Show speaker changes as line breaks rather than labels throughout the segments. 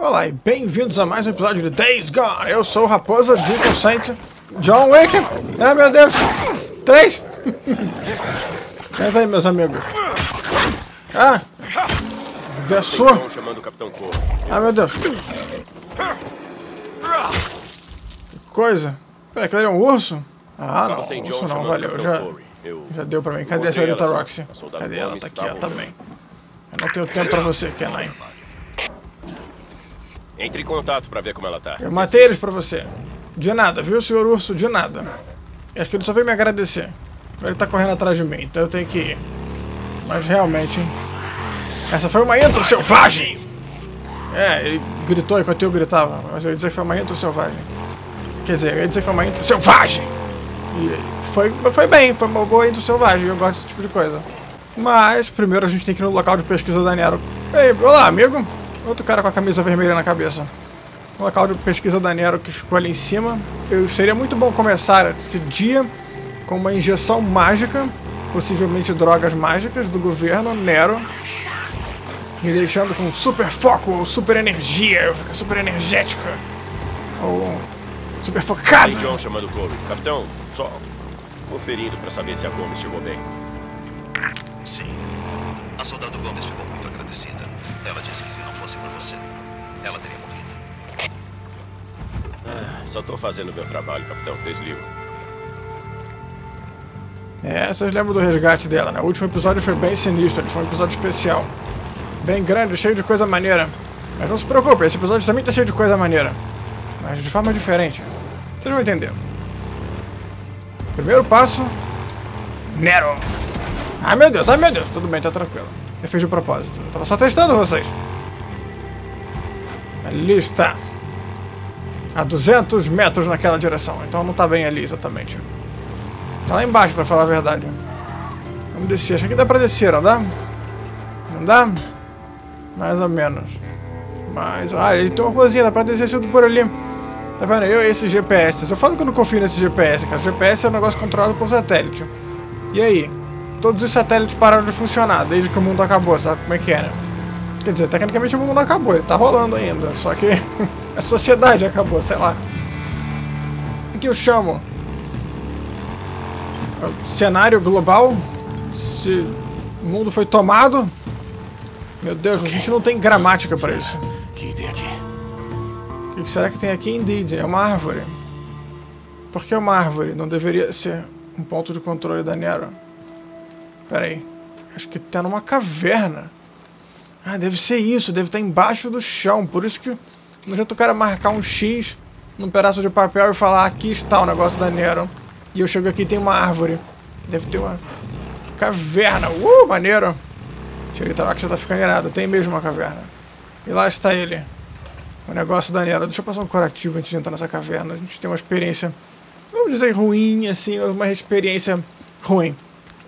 Olá e bem-vindos a mais um episódio de Days Gone. Eu sou o Raposa Dinconsciente John Wick. Ah, meu Deus! 3! Entra aí, meus amigos. Ah! Desçou! Ah, meu Deus! Que coisa! Peraí, aquele é um urso? Ah, não, urso não, valeu. Já deu pra mim. Cadê a senhorita Roxy? Cadê ela? Tá aqui, ó, também. Eu não tenho tempo pra você, Kenai.
Entre em contato pra ver como ela tá.
Eu matei eles pra você. De nada, viu, senhor urso? De nada. Acho que ele só veio me agradecer. Ele tá correndo atrás de mim, então eu tenho que ir. Mas realmente, hein? Essa foi uma intro selvagem! É, ele gritou enquanto eu gritava, mas eu ia dizer que foi uma intro selvagem. Quer dizer, eu ia dizer que foi uma intro selvagem! E foi bem, foi uma boa intro selvagem, eu gosto desse tipo de coisa. Mas, primeiro a gente tem que ir no local de pesquisa da Nero. Ei, olá, amigo! Outro cara com a camisa vermelha na cabeça. O local de pesquisa da Nero que ficou ali em cima. Seria muito bom começar esse dia com uma injeção mágica, possivelmente drogas mágicas do governo Nero, me deixando com super foco ou super energia, eu fico super energética ou super focado.
Tem John chamando Chloe. Capitão, só conferindo pra saber se a Gomes chegou bem.
Sim. A soldado Gomes ficou muito agradecida. Ela disse que se não fosse por você, ela teria morrido.
Só tô fazendo meu trabalho, capitão. Desligo.
É, vocês lembram do resgate dela, né? O último episódio foi bem sinistro, ele foi um episódio especial. Bem grande, cheio de coisa maneira. Mas não se preocupe, esse episódio também tá cheio de coisa maneira. Mas de forma diferente. Vocês vão entender. Primeiro passo... Nero! Ai meu Deus, tudo bem, tá tranquilo. Eu fiz de propósito, eu tava só testando vocês. Ali está. A 200 metros naquela direção, então não tá bem ali exatamente. Tá lá embaixo, pra falar a verdade. Vamos descer, acho que dá pra descer, não dá? Não dá? Mais ou menos. Mas, ele tem uma coisinha, dá pra descer tudo por ali. Tá vendo? Eu e esse GPS. Eu falo que eu não confio nesse GPS, cara. O GPS é um negócio controlado por satélite. E aí? Todos os satélites pararam de funcionar desde que o mundo acabou, sabe como é que era? Quer dizer, tecnicamente o mundo não acabou, ele tá rolando ainda, só que a sociedade acabou, sei lá. O que eu chamo? Cenário global? Se o mundo foi tomado? Meu Deus, a gente não tem gramática pra isso.
O que tem aqui?
O que será que tem aqui, Indeed? É uma árvore. Por que uma árvore? Não deveria ser um ponto de controle da Nero? Pera aí, acho que tá numa caverna. Ah, deve ser isso, deve estar embaixo do chão. Por isso que não adianta o cara marcar um X num pedaço de papel e falar: aqui está o negócio da Nero. E eu chego aqui e tem uma árvore. Deve ter uma caverna. Maneiro. Senhorita Roxy tá ficando irada, tem mesmo uma caverna. E lá está ele. O negócio da Nero. Deixa eu passar um curativo antes de entrar nessa caverna. A gente tem uma experiência, vamos dizer, ruim, assim, uma experiência ruim.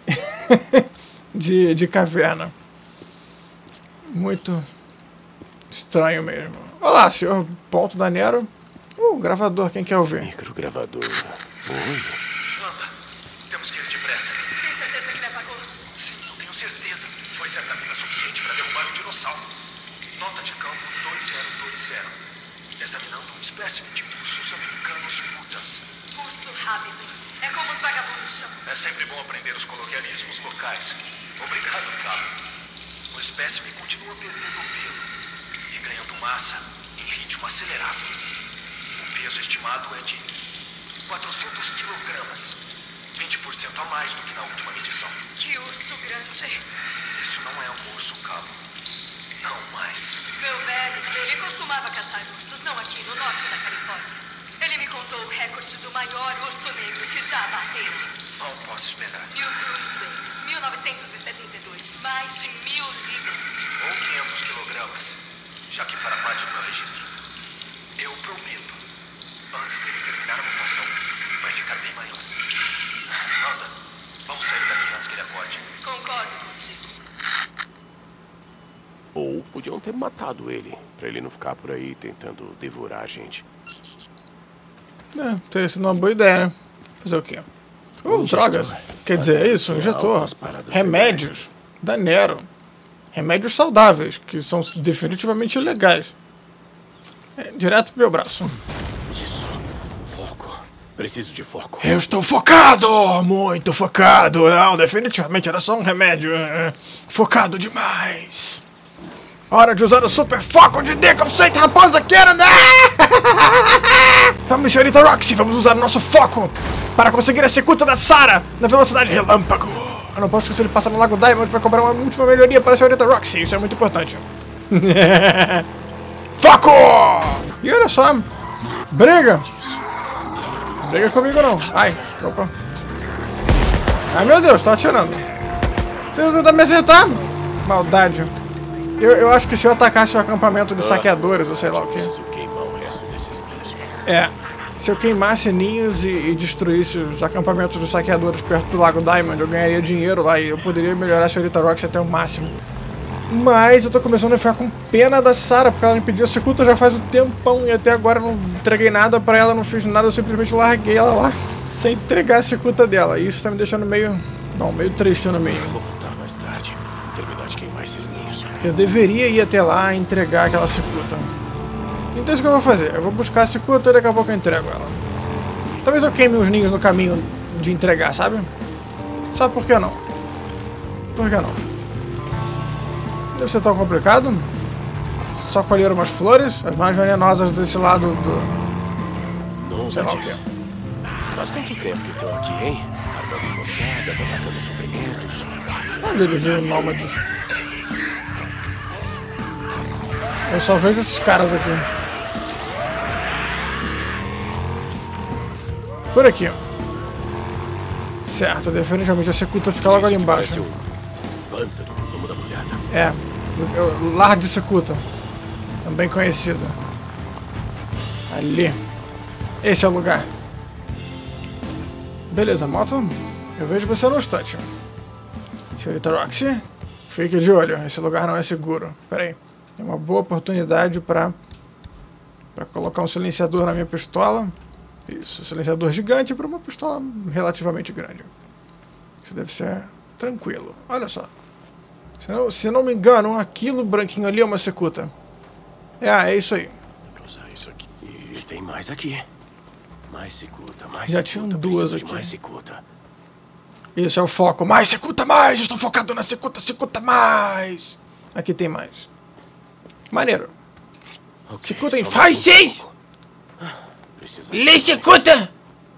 de caverna. Muito estranho mesmo. Olá, senhor ponto da Nero. Gravador, quem quer ouvir?
Microgravador. Oi.
Anda, temos que ir depressa.
Tem certeza que ele apagou?
Sim, não tenho certeza. Foi certamente suficiente para derrubar um dinossauro. Nota de campo 2020. Examinando um espécime de ursos americanos mutans.
Urso rápido. É como os vagabundos chamam.
É sempre bom aprender os coloquialismos locais. Obrigado, Cabo. O espécime continua perdendo pelo e ganhando massa em ritmo acelerado. O peso estimado é de 400 quilogramas. 20% a mais do que na última medição.
Que urso grande.
Isso não é um urso, Cabo. Não mais.
Meu velho, ele costumava caçar ursos, não aqui no norte da Califórnia. Ele me contou o recorde do maior urso negro que já abateram.
Não posso esperar.
New Brunswick, 1972. Mais de 1000 libras.
Ou 500 quilogramas, já que fará parte do meu registro. Eu prometo, antes dele terminar a mutação, vai ficar bem maior. Anda, vamos sair daqui antes que ele acorde.
Concordo contigo.
Ou podiam ter matado ele, pra ele não ficar por aí tentando devorar a gente.
Teria sido uma boa ideia, né? Fazer o quê? Drogas. Quer dizer, é isso, um injetor. Direto pro meu braço.
Isso. Foco. Preciso de foco.
Eu estou focado! Muito focado! Não, definitivamente era só um remédio. Focado demais. Hora de usar o super foco de D-Conceito, raposa Karen! Vamos, senhorita Roxy, vamos usar o nosso foco para conseguir a cicuta da Sarah na velocidade relâmpago. Eu não posso esquecer de passar no Lago Diamond para cobrar uma última melhoria para a senhorita Roxy, isso é muito importante. Foco! E olha só, briga! Briga comigo não. Ai, opa. Ai meu Deus, tá atirando. Você não tentar me acertar? Maldade. Eu acho que se eu atacasse o acampamento de saqueadores, ou sei lá o que.
Preciso queimar o resto desses ninhos.
É. Se eu queimasse ninhos e destruísse os acampamentos dos saqueadores perto do Lago Diamond, eu ganharia dinheiro lá e eu poderia melhorar a senhorita Roxy até o máximo. Mas eu tô começando a ficar com pena da Sarah, porque ela me pediu a cicuta já faz um tempão e até agora eu não entreguei nada pra ela, não fiz nada, eu simplesmente larguei ela lá, sem entregar a cicuta dela. E isso tá me deixando meio triste no mínimo.
Vou voltar mais tarde, terminar de queimar esses ninhos.
Eu deveria ir até lá e entregar aquela cicuta. Então isso que eu vou fazer, eu vou buscar a cicuta e daqui a pouco eu entrego ela. Talvez eu queime os ninhos no caminho de entregar, sabe? Sabe por que não? Por que não? Deve ser tão complicado. Só colher umas flores, as mais venenosas desse lado do...
Não
sei lá o que.
Faz quanto tempo que estão aqui, hein? Armando emboscadas, atacando suprimentos.
Onde ele viu nômades? Eu só vejo esses caras aqui. Por aqui, ó. Certo, definitivamente a cicuta fica logo ali embaixo.
Parece um pântano, vamos dar uma olhada.
É, Lar de Cicuta, também conhecido. Ali. Esse é o lugar. Beleza, moto. Eu vejo você no instante. Senhorita Roxy, fique de olho. Esse lugar não é seguro. Pera aí. É uma boa oportunidade para colocar um silenciador na minha pistola. Isso, silenciador gigante para uma pistola relativamente grande. Isso deve ser tranquilo. Olha só. Se não me engano, aquilo branquinho ali é uma cicuta. É isso aí.
Vou usar isso aqui. E tem mais aqui. Mais cicuta, mais
Já
cicuta.
tinham duas
Preciso de
aqui.
mais cicuta.
Esse é o foco. Mais cicuta, mais! Estou focado na cicuta, cicuta mais! Aqui tem mais. Maneiro.
Okay,
Cicuta em
só
faz
mais
6!
Preciso
Lê cicuta!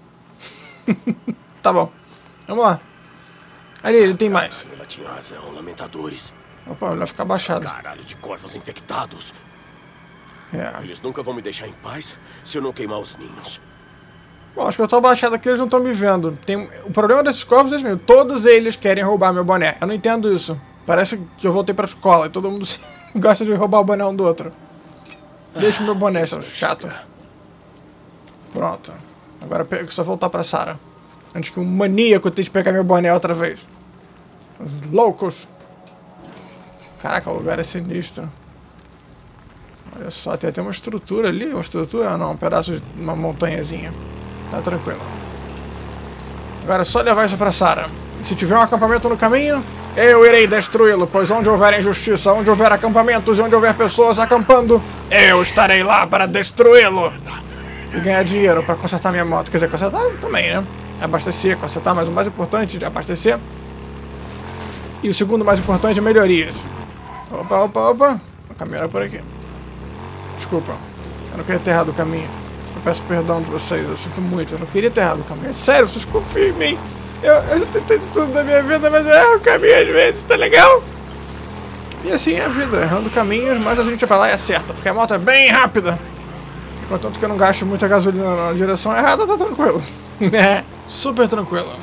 Tá bom. Vamos lá. Ali, ele tem mais.
Ela tinha razão, lamentadores.
Opa, ele vai ficar baixado.
Caralho de corvos infectados.
É.
Eles nunca vão me deixar em paz se eu não queimar os ninhos.
Bom, acho que eu tô abaixado aqui, eles não estão me vendo. O problema desses corvos é esse mesmo. Todos eles querem roubar meu boné. Eu não entendo isso. Parece que eu voltei pra escola e todo mundo gosta de roubar o boné um do outro. Deixa o meu boné, seu chato. Pronto. Agora é só voltar pra Sarah. Antes que um maníaco tente pegar meu boné outra vez. Os loucos. Caraca, o lugar é sinistro. Olha só, tem até uma estrutura ali. Uma estrutura? Ah, não, um pedaço de uma montanhazinha. Tá tranquilo. Agora é só levar isso pra Sarah. Se tiver um acampamento no caminho, eu irei destruí-lo, pois onde houver injustiça, onde houver acampamentos e onde houver pessoas acampando, eu estarei lá para destruí-lo. E ganhar dinheiro para consertar minha moto. Quer dizer, consertar também, né? Abastecer, consertar, mas o mais importante é abastecer. E o segundo mais importante é melhorias. Opa, opa, opa. O caminho era por aqui. Desculpa. Eu não queria ter errado o caminho. Eu peço perdão de vocês, eu sinto muito. Eu não queria ter errado o caminho. É sério, vocês confiam em mim. Eu já tentei de tudo na minha vida, mas eu erro o caminho às vezes, tá legal? E assim é a vida, errando caminhos, mas a gente vai lá e acerta, porque a moto é bem rápida. Contanto que eu não gasto muita gasolina na direção errada, tá tranquilo. É, super tranquilo.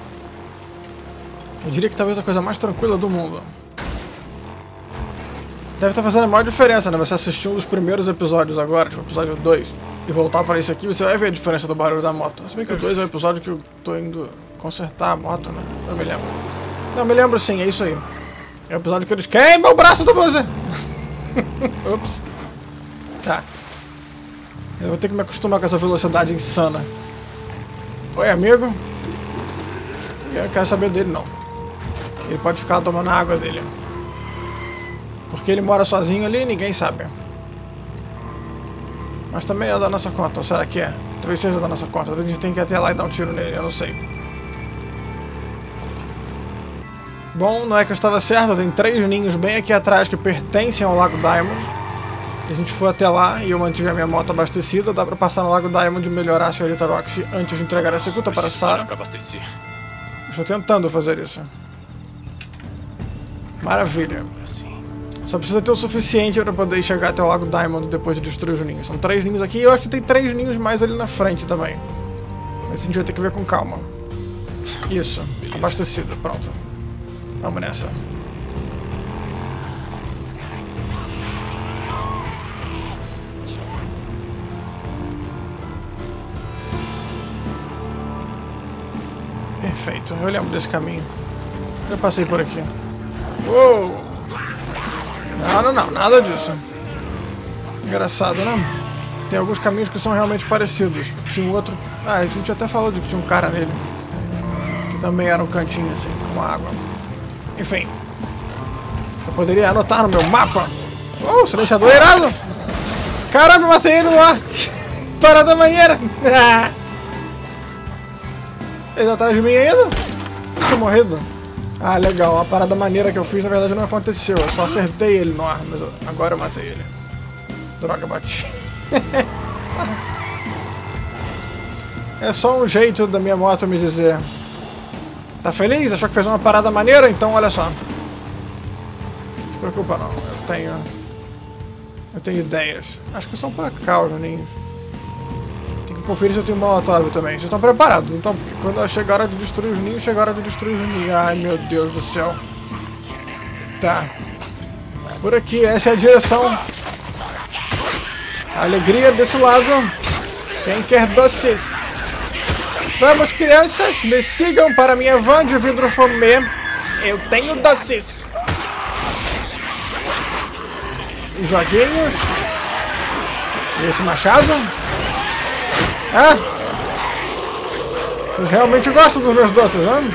Eu diria que talvez a coisa mais tranquila do mundo. Deve estar fazendo a maior diferença, né? Você assistir um dos primeiros episódios agora, tipo o episódio 2, e voltar para esse aqui, você vai ver a diferença do barulho da moto. Se bem que o 2 é o episódio que eu tô indo consertar a moto, né? Não me lembro. Não, me lembro sim, é isso aí. É o episódio que eles queimam o braço do Bowser! Ups. Tá. Eu vou ter que me acostumar com essa velocidade insana. Oi, amigo. Eu não quero saber dele, não. Ele pode ficar tomando a água dele. Porque ele mora sozinho ali e ninguém sabe. Mas também é da nossa conta, ou será que é? Talvez seja da nossa conta, talvez a gente tenha que ir até lá e dar um tiro nele, eu não sei. Bom, não é que eu estava certo, tem 3 ninhos bem aqui atrás que pertencem ao Lago Diamond. Se a gente for até lá e eu mantiver minha moto abastecida, dá pra passar no Lago Diamond e melhorar a senhorita Roxy antes de entregar a cicuta para Sarah. Estou tentando fazer isso. Maravilha. Só precisa ter o suficiente para poder chegar até o Lago Diamond depois de destruir os ninhos. São 3 ninhos aqui e eu acho que tem 3 ninhos mais ali na frente também. Mas a gente vai ter que ver com calma. Isso, abastecido, pronto. Vamos nessa. Perfeito, eu lembro desse caminho. Eu passei por aqui. Uou! Não, nada disso. Engraçado, né? Tem alguns caminhos que são realmente parecidos. Tinha um outro... Ah, a gente até falou de que tinha um cara nele. Que também era um cantinho assim, com água. Enfim. Eu poderia anotar no meu mapa. Oh, silenciador irado! Caramba, eu matei ele no ar! Parada maneira! Ele tá atrás de mim ainda? Tinha morrido? Ah, legal. A parada maneira que eu fiz, na verdade, não aconteceu. Eu só acertei ele no ar, mas agora eu matei ele. Droga, bati. É só um jeito da minha moto me dizer. Tá feliz? Achou que fez uma parada maneira? Então, olha só. Não se preocupa, não. Eu tenho ideias. Acho que são pra cá os ninhos. Tem que conferir se eu tenho um molotov também. Vocês estão preparados? Então, porque quando chegar a hora de destruir os ninhos, chega a hora de destruir os ninhos. Ai, meu Deus do céu. Tá. Por aqui, essa é a direção. Alegria desse lado. Quem quer doces? Vamos, crianças, me sigam para minha van de vidro fumê. Eu tenho doces. Joguinhos. E esse machado. Ah! Vocês realmente gostam dos meus doces, né?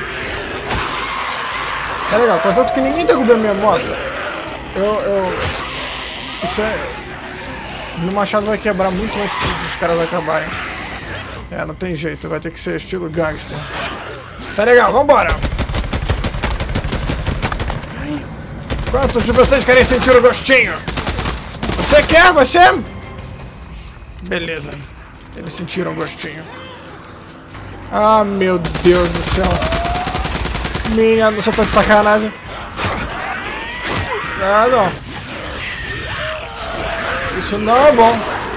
É legal, contanto que ninguém derrubou minha moto. Isso é... Meu machado vai quebrar muito antes dos caras acabarem. É, não tem jeito, vai ter que ser estilo gangster. Tá legal, vambora! Quantos de vocês querem sentir o gostinho? Você quer, você? Beleza. Eles sentiram o gostinho. Ah, meu Deus do céu. Minha, você tá de sacanagem. Ah, não. Isso não é bom.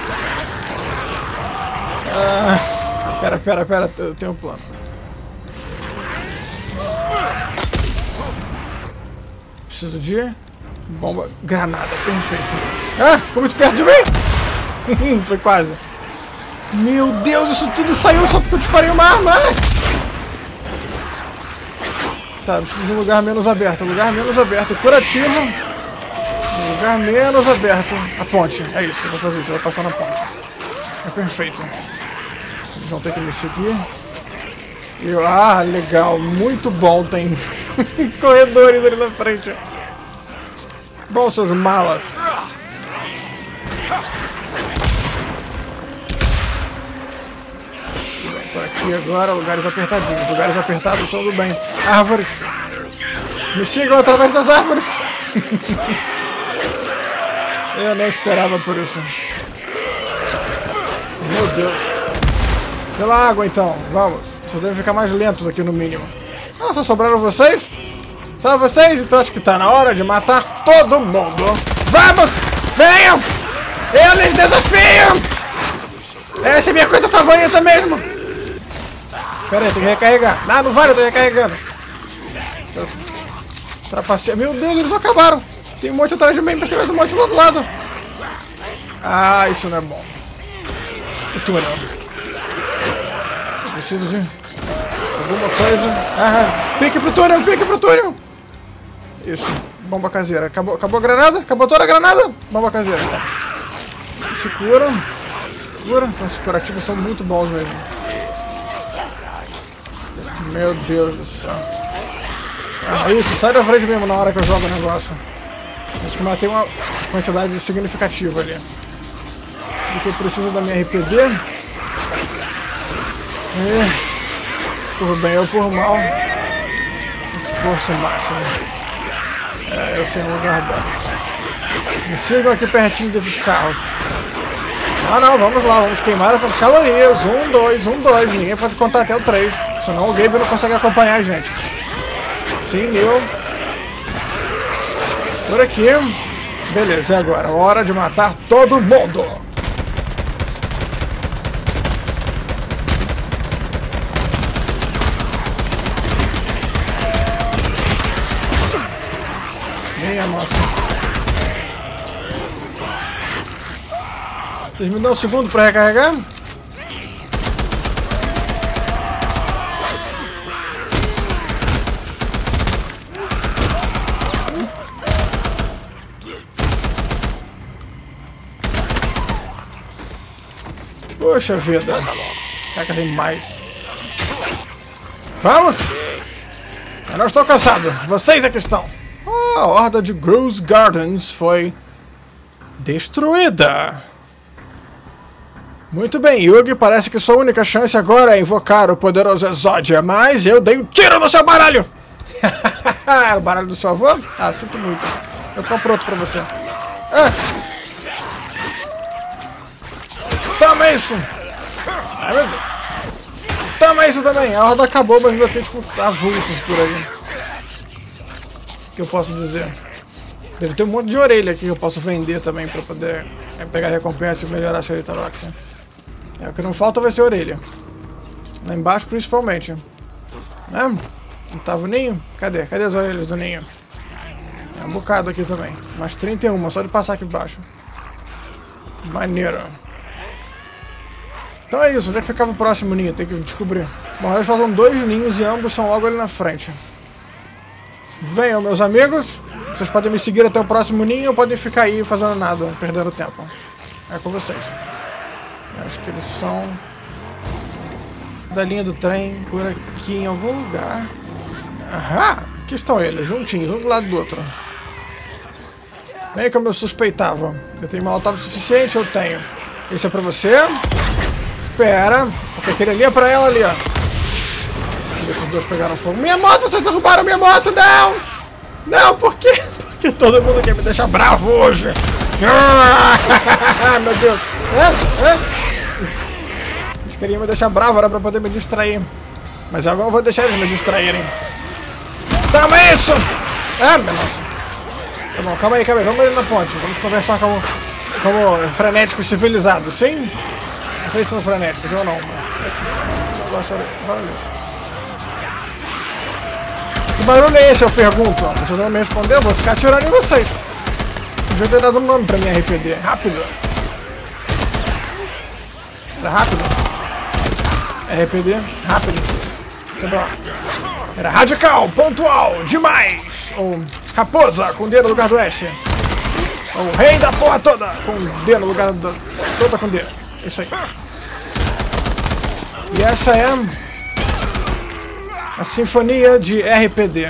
Ah, pera, eu tenho um plano. Preciso de bomba, granada, perfeito. Ah, ficou muito perto de mim. Foi quase. Meu Deus, isso tudo saiu só porque eu disparei uma arma. Tá, preciso de um lugar menos aberto. Lugar menos aberto, curativo. Lugar menos aberto. A ponte, é isso, eu vou fazer isso, eu vou passar na ponte. É perfeito. Eles vão ter que me seguir. Ah, legal, muito bom, tem corredores ali na frente. Bom, seus malas. Por aqui agora, lugares apertadinhos. Lugares apertados são do bem. Árvores. Me sigam através das árvores. Eu não esperava por isso. Meu Deus. Pela água, então. Vamos. Vocês devem ficar mais lentos aqui no mínimo. Ah, só sobraram vocês? Só vocês? Então acho que tá na hora de matar todo mundo. Vamos! Venham! Eles desafiam! Essa é minha coisa favorita mesmo! Pera aí, tem que recarregar. Ah, não vale, eu tô recarregando. Trapacei. Meu Deus, eles acabaram! Tem um monte atrás de mim, mas tem mais um monte lá do lado. Ah, isso não é bom. O túnel. Eu preciso de alguma coisa. Ah, pique pro túnel, Isso, bomba caseira. Acabou a granada? Acabou toda a granada? Bomba caseira. Se cura. Os curativos são muito bons mesmo. Meu Deus do céu. Ah, isso, sai da frente mesmo na hora que eu jogo o negócio. Acho que matei uma quantidade significativa ali. porque eu preciso da minha RPD. Por bem ou por mal. Esforço máximo. Eu sei um lugar bom. Me sigam aqui pertinho desses carros. Não, vamos lá, vamos queimar essas calorias. 1, 2, 1, 2. Ninguém pode contar até o 3. Senão o Gabe não consegue acompanhar a gente. Sim, eu. Por aqui. Beleza, é agora. Hora de matar todo mundo. Minha nossa. Vocês me dão um segundo para recarregar? Poxa vida. Caraca, tem mais. Vamos! Eu não estou cansado. Vocês é que estão. A horda de Gross Gardens foi destruída. Muito bem, Yugi, parece que sua única chance agora é invocar o poderoso Exodia, mas eu dei um tiro no seu baralho! Era o baralho do seu avô? Ah, sinto muito. Eu compro outro pra você. Toma isso! Ai, meu Deus. Toma isso também! A horda acabou, mas ainda tem tipo avulsos por aí. Que eu posso dizer? Deve ter um monte de orelha aqui que eu posso vender também pra poder pegar recompensa e melhorar a Celitarox. O que não falta vai ser orelha. Lá embaixo principalmente. Não tava o ninho? Cadê? Cadê as orelhas do ninho? É um bocado aqui também. Mais 31, só de passar aqui embaixo. Maneiro. Então é isso, onde é que ficava o próximo ninho? Tem que descobrir. Bom, eles faltam 2 ninhos e ambos são logo ali na frente. Venham, meus amigos. Vocês podem me seguir até o próximo ninho ou podem ficar aí fazendo nada, perdendo tempo. É com vocês. Acho que eles são da linha do trem, por aqui em algum lugar. Ahá! Aqui estão eles, juntinhos, um do lado do outro. Bem como eu suspeitava. Eu tenho molotov suficiente? Eu tenho. Esse é pra você. Espera, porque aquele ali é pra ela ali, ó. Esses dois pegaram fogo. Minha moto, vocês derrubaram minha moto! Não! Não, por quê? Porque todo mundo quer me deixar bravo hoje. Meu Deus. Eles queriam me deixar bravo, era pra poder me distrair. Mas agora eu vou deixar eles me distraírem. Toma isso! Minha nossa. Tá bom, calma aí. Vamos ali na ponte. Vamos conversar como frenéticos civilizados, sim? Não sei se são frenéticos ou não. Que barulho é esse, eu pergunto? Vocês não me respondeu, eu vou ficar atirando em vocês. Devia ter dado um nome pra minha RPD. Rápido. Era rápido. RPD, rápido. Tá bom. Era radical, pontual, demais. Ou raposa, com D no lugar do S. Ou rei da porra toda, com D no lugar do... Toda com D. Isso aí. E essa é a sinfonia de RPD.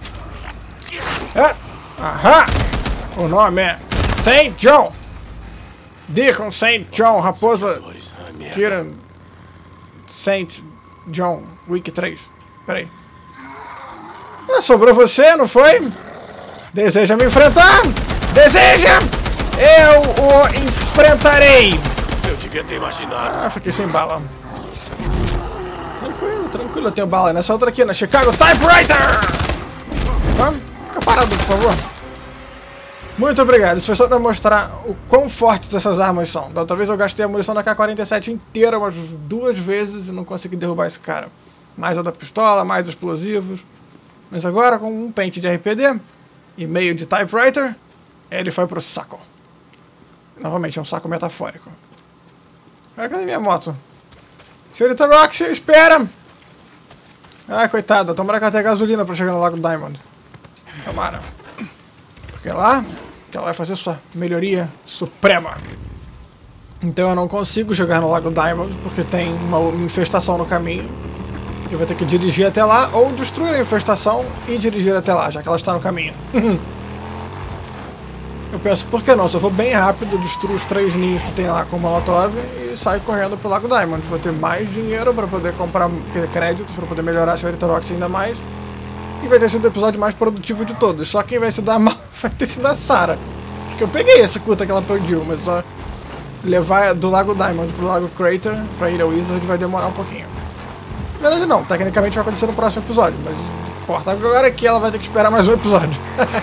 Ahá! O nome é Saint John. Deacon Saint John, raposa Kieran Saint John, Week 3. Peraí. Sobrou você, não foi? Deseja me enfrentar? Deseja? Eu o enfrentarei.
Eu devia ter imaginado.
Fiquei sem bala. Tranquilo, eu tenho bala. Nessa outra aqui, na Chicago Typewriter! Fica parado, por favor. Muito obrigado. Isso foi só pra mostrar o quão fortes essas armas são. Da outra vez eu gastei a munição da K-47 inteira umas 2 vezes e não consegui derrubar esse cara. Mais a da pistola, mais explosivos. Mas agora, com um pente de RPD e meio de Typewriter, ele foi pro saco. Novamente, é um saco metafórico. Cadê minha moto? Senhorita Roxy, espera! Coitada, tomara que ela tenha gasolina pra chegar no Lago Diamond. Tomara. Porque lá que ela vai fazer sua melhoria suprema. Então eu não consigo chegar no Lago Diamond porque tem uma infestação no caminho. Eu vou ter que dirigir até lá ou destruir a infestação e dirigir até lá, já que ela está no caminho. Eu penso, por que não? Se eu for bem rápido, destruo os 3 ninhos que tem lá com o Molotov e saio correndo pro Lago Diamond. Vou ter mais dinheiro para poder comprar créditos, para poder melhorar a senhorita Roxy ainda mais. E vai ter sido o episódio mais produtivo de todos. Só quem vai se dar mal vai ter sido a Sarah. Porque eu peguei essa curta que ela pediu, mas só levar do Lago Diamond pro Lago Crater, pra Ilha Wizard, vai demorar um pouquinho. Na verdade não, tecnicamente vai acontecer no próximo episódio, mas importa agora que ela vai ter que esperar mais um episódio.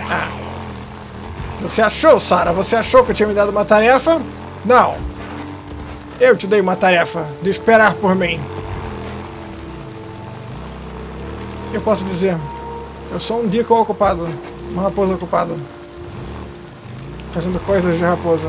Você achou, Sarah? Você achou que eu tinha me dado uma tarefa? Não. Eu te dei uma tarefa de esperar por mim. O que eu posso dizer? Eu sou um deacon ocupado, uma raposa ocupada, fazendo coisas de raposa.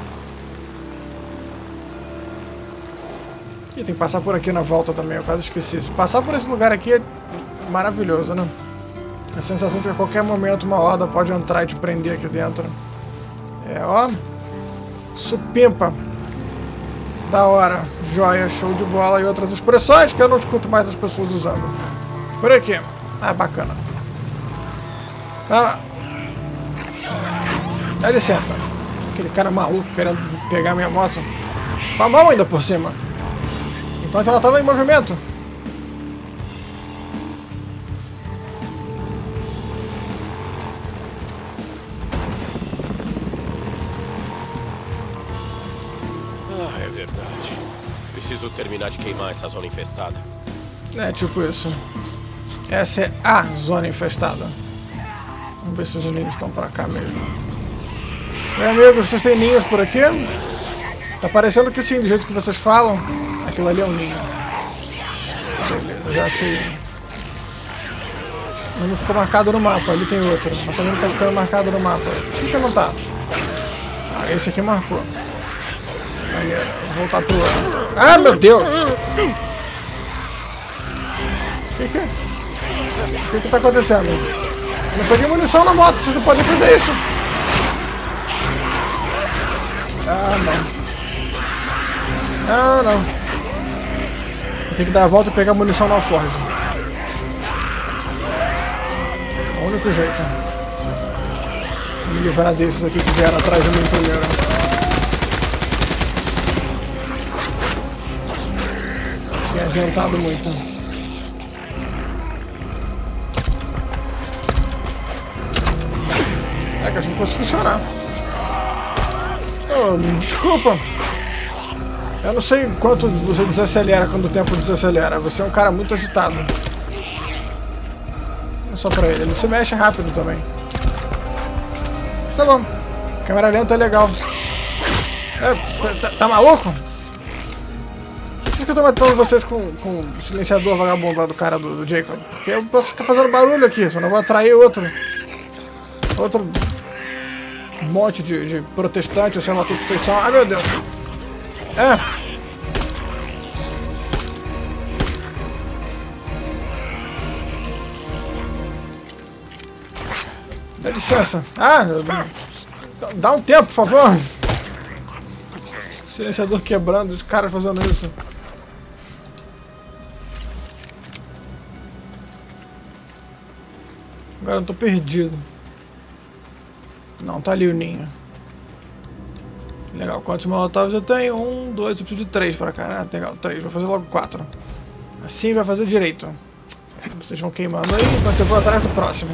E tem que passar por aqui na volta também, eu quase esqueci. Se passar por esse lugar aqui é maravilhoso, né? A sensação de que a qualquer momento uma horda pode entrar e te prender aqui dentro. É, ó. Supimpa. Da hora. Joia, show de bola e outras expressões que eu não escuto mais as pessoas usando. Por aqui. Ah, bacana. Ah. Dá licença. Aquele cara maluco querendo pegar minha moto. Com a mão ainda por cima. Enquanto ela estava em movimento.
Ah, é verdade. Preciso terminar de queimar essa zona infestada.
É, tipo isso. Essa é a zona infestada. Vamos ver se os ninhos estão pra cá mesmo. Meu amigo, vocês têm ninhos por aqui? Tá parecendo que sim, do jeito que vocês falam. Aquilo ali é um ninho. Beleza, já achei. Mas não ficou marcado no mapa, ali tem outro. Mas também não tá ficando marcado no mapa. Por que não tá? Ah, esse aqui marcou. Aí, vou voltar pro outro. Ah, meu Deus! O que tá acontecendo? Eu não peguei munição na moto, vocês não podem fazer isso! Ah, não. Ah, não. Tem que dar a volta e pegar munição na Forge. É o único jeito. Vou me livrar desses aqui que vieram atrás de mim primeiro. Tem adiantado muito. É que a gente fosse funcionar. Oh, desculpa. Eu não sei quanto você desacelera quando o tempo desacelera. Você é um cara muito agitado. Não é só pra ele. Ele se mexe rápido também. Mas tá bom. Câmera lenta é legal. É, tá maluco? Por que eu tô matando vocês com o silenciador vagabundo lá do cara do Jacob? Porque eu posso ficar fazendo barulho aqui. Só não vou atrair outro monte de protestantes, ou sei lá o que vocês são. Ai, meu Deus. É. Dá licença. Ah, dá um tempo, por favor. Silenciador quebrando, os caras fazendo isso. Agora eu tô perdido. Não, tá ali o ninho. Legal, quantos molotovs eu tenho? 1, 2, eu preciso de 3 pra cá, né? Legal, 3, vou fazer logo 4. Assim vai fazer direito. Vocês vão queimando aí, enquanto eu vou atrás do próximo.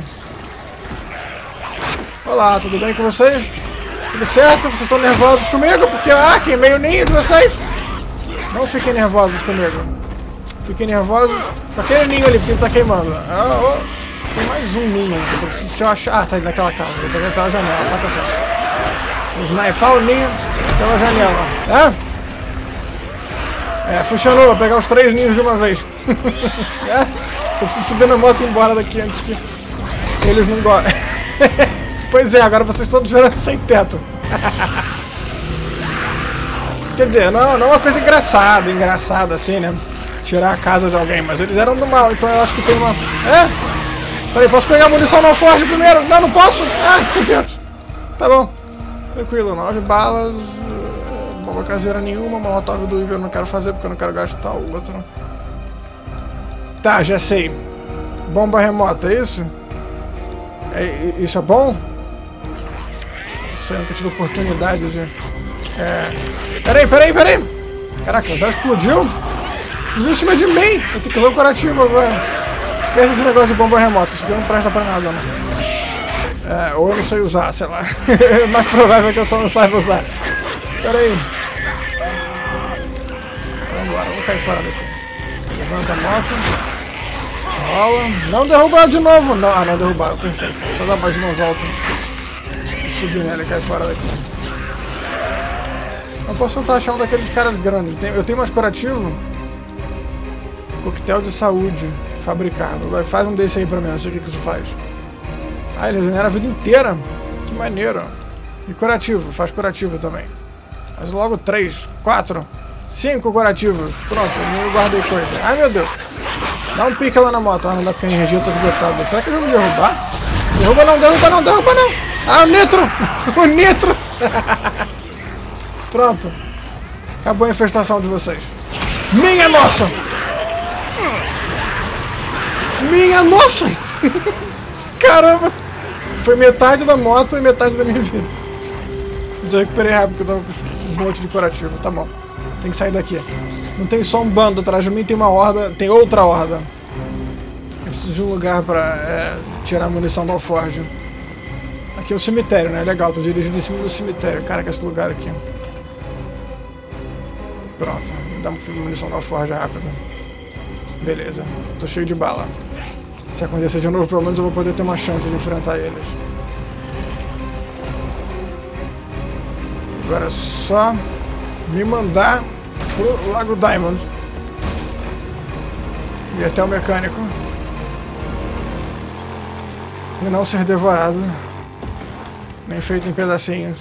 Olá, tudo bem com vocês? Tudo certo? Vocês estão nervosos comigo? Porque, queimei o ninho de vocês! Não fiquem nervosos comigo. Fiquem nervosos com aquele ninho ali, porque ele tá queimando. Tem mais um ninho, eu só preciso se eu achar... Ah, tá naquela casa, vou pegar pela janela, saca só. Vou sniper o ninho pela janela. Funcionou, vou pegar os 3 ninhos de uma vez. Só preciso subir na moto e ir embora daqui antes que eles não gostem. Pois é, agora vocês todos vieram sem teto. Quer dizer, não é uma coisa engraçada assim, né? Tirar a casa de alguém, mas eles eram do mal, então eu acho que tem uma... Peraí, posso pegar a munição na Forge primeiro? Não, não posso! Meu Deus! Tá bom. Tranquilo, 9 balas, bomba caseira nenhuma, molotov do Evil eu não quero fazer porque eu não quero gastar o outro. Tá, já sei. Bomba remota, é isso? Isso é bom? sei, nunca tive oportunidade de... Peraí! Caraca, já explodiu? Explodiu em cima de mim! Eu tenho que fazer um curativo agora. Esquece esse negócio de bomba remota, isso aqui não presta pra nada, não. Ou eu não sei usar, sei lá. É mais provável que eu só não saiba usar. Peraí. Vambora, vamos cair fora daqui. Levanta a moto. Rola. Não derrubar de novo! Não, não derrubaram, perfeito. Só dar mais uma volta. Subir nela e cair fora daqui. Não posso tentar achar um daqueles caras grandes. Eu tenho mais curativo. Coquetel de saúde. Fabricar. Faz um desse aí pra mim, não sei o que isso faz. Ah, ele regenera a vida inteira. Que maneiro. E curativo, faz curativo também. Faz logo 3, 4, 5 curativos. Pronto, eu guardei coisa. Ai meu Deus. Dá um pique lá na moto. Ah, não dá porque a energia tá esgotada. Será que eu vou me derrubar? Derruba não. Ah, o nitro! O nitro! Pronto. Acabou a infestação de vocês. Minha nossa! Minha nossa! Caramba! Foi metade da moto e metade da minha vida. Mas eu recuperei rápido porque eu tava com um monte de curativo. Tá bom. Tem que sair daqui. Não tem só um bando atrás de mim, tem uma horda. Tem outra horda. Eu preciso de um lugar pra tirar a munição do alforje. Aqui é o cemitério, né? Legal, tô dirigindo em cima do cemitério. Caraca, esse lugar aqui. Pronto, dá uma munição da forja rápido. Beleza, tô cheio de bala. Se acontecer de novo, pelo menos eu vou poder ter uma chance de enfrentar eles. Agora é só me mandar pro Lago Diamond. E até o mecânico. E não ser devorado. Nem feito em pedacinhos.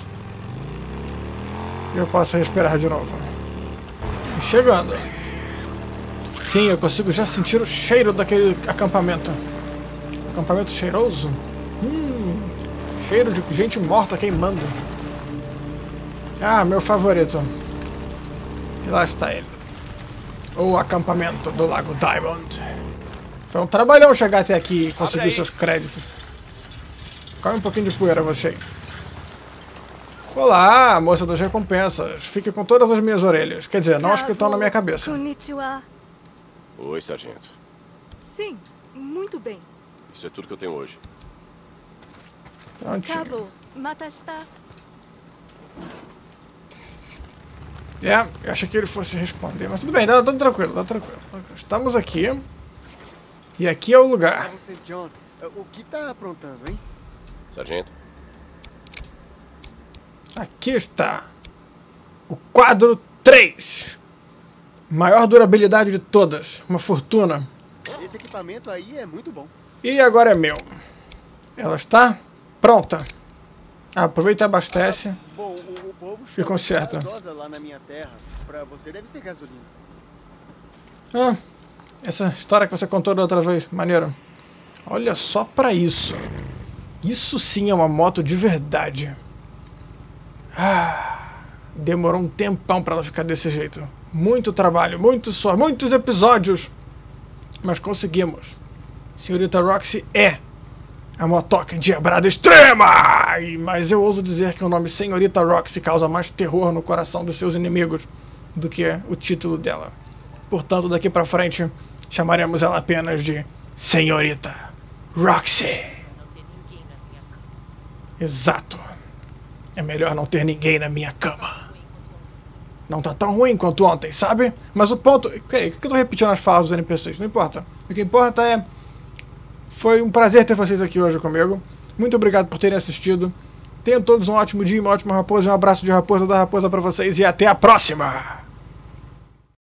E eu posso respirar de novo. Chegando. Sim, eu consigo já sentir o cheiro daquele acampamento. Acampamento cheiroso? Cheiro de gente morta queimando. Ah, meu favorito. E lá está ele. O acampamento do Lago Diamond. Foi um trabalhão chegar até aqui e conseguir seus créditos. Come um pouquinho de poeira, você. Olá, moça das recompensas. Fique com todas as minhas orelhas. Quer dizer, não as que estão na minha cabeça.
Konnichiwa.
Oi, sargento.
Sim, muito bem.
Isso é tudo que eu tenho hoje.
Prontinho.
Cabo, matashita.
Eu achei que ele fosse responder, mas tudo bem, tá tranquilo, tá tranquilo. Estamos aqui. E aqui é o lugar.
Você, John, o que tá aprontando, hein?
Sargento?
Aqui está. O quadro 3. Maior durabilidade de todas. Uma fortuna.
Esse equipamento aí é muito bom.
E agora é meu. Ela está pronta. Aproveita e abastece.
Bom, o povo
E conserta.
gasosa lá na minha terra. Pra você deve ser gasolina.
Ah, essa história que você contou da outra vez. Maneiro. Olha só pra isso. Isso sim é uma moto de verdade. Ah, demorou um tempão pra ela ficar desse jeito. Muito trabalho, muitos episódios. Mas conseguimos. Senhorita Roxy é a motoca endiabrada extrema! Mas eu ouso dizer que o nome Senhorita Roxy causa mais terror no coração dos seus inimigos do que o título dela. Portanto, daqui pra frente, chamaremos ela apenas de Senhorita Roxy. Exato. É melhor não ter ninguém na minha cama. Não tá tão ruim quanto ontem, sabe? Mas o ponto... Peraí, por que eu tô repetindo as falas dos NPCs? Não importa. O que importa é... Foi um prazer ter vocês aqui hoje comigo. Muito obrigado por terem assistido. Tenham todos um ótimo dia, uma ótima raposa. Um abraço de raposa da raposa pra vocês e até a próxima!